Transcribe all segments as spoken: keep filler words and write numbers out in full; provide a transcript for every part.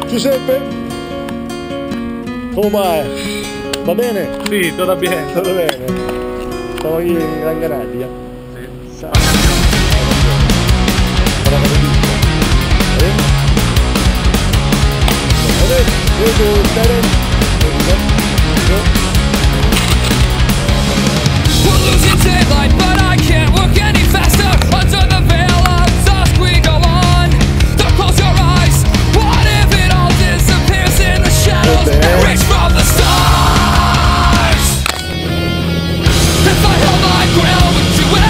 Giuseppe? Come vai? Va bene? Sì, tutto bene. Tutto bene. Siamo qui in Gran Canaria. Sì. We're losing daylight, but I can't work any faster. Under the veil of dusk we go on. Don't close your eyes. What if it all disappears in the shadows and reach from the stars? If I held my ground, would you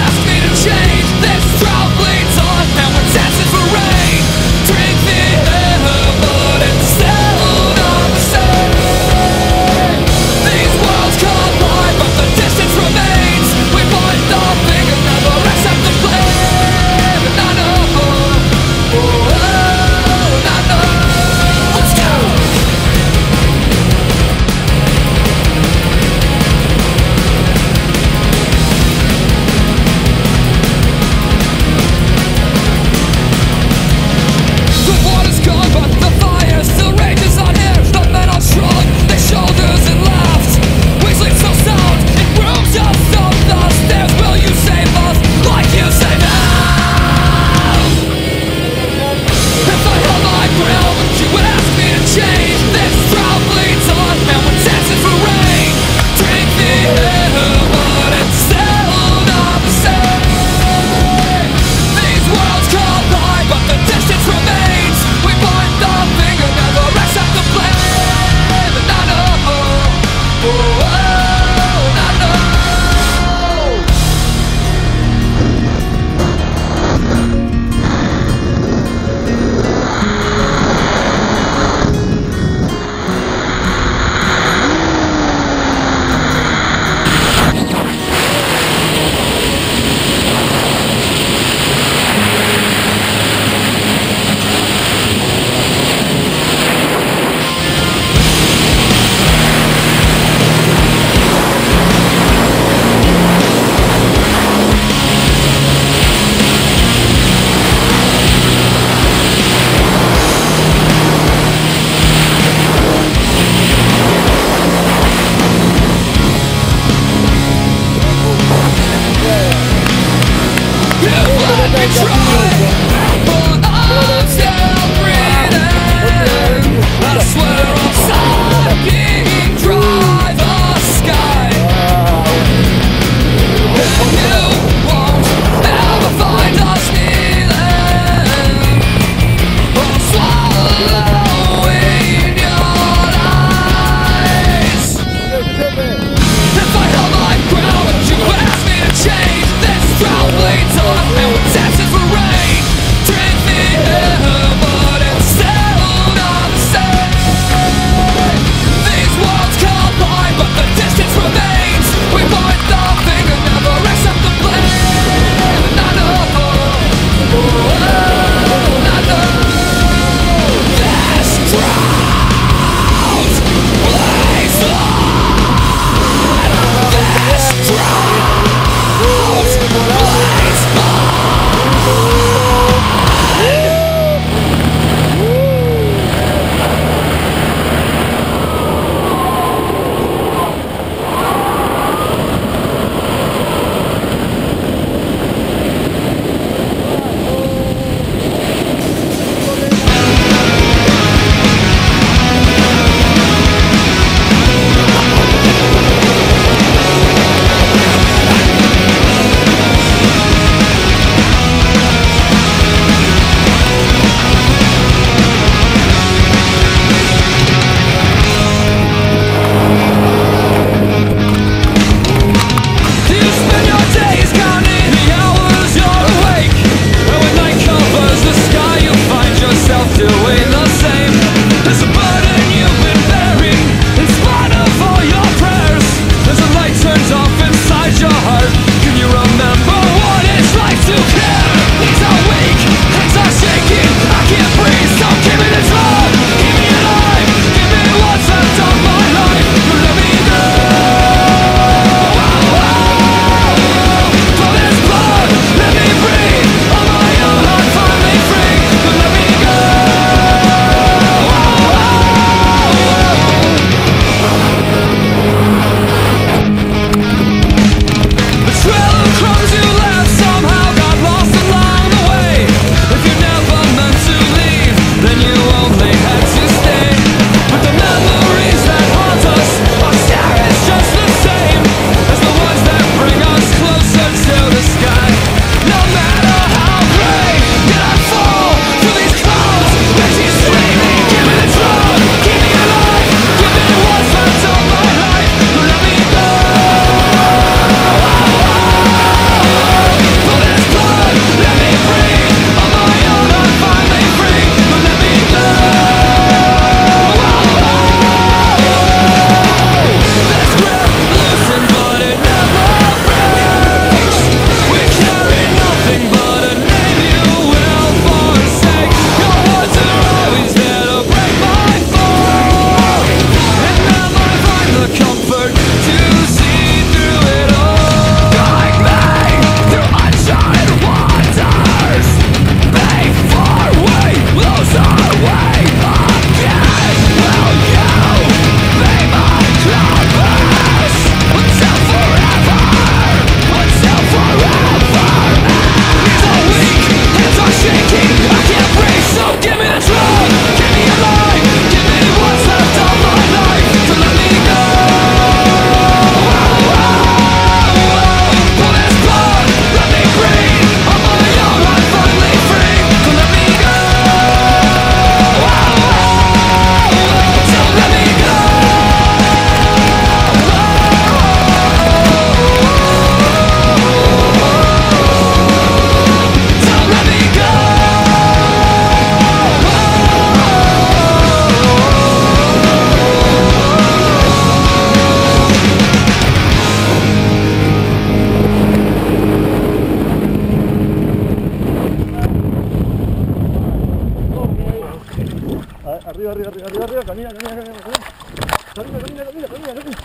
Arriba, arriba, arriba, arriba, arriba, camina, camina, camina, camina. Camina, camina, camina, camina, camina. Camina,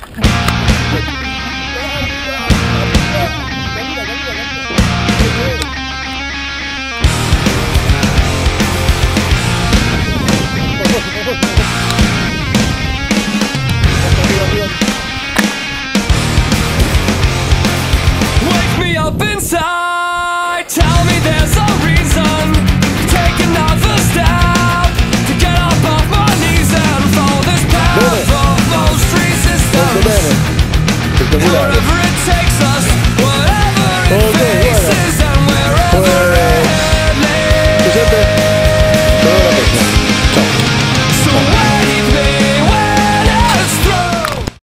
camina, camina. Wake me up inside, tell me there's a reason. Take another step to get up off my knees and follow this path of most resistance. Wherever it takes us, whatever it faces, and wherever it leads.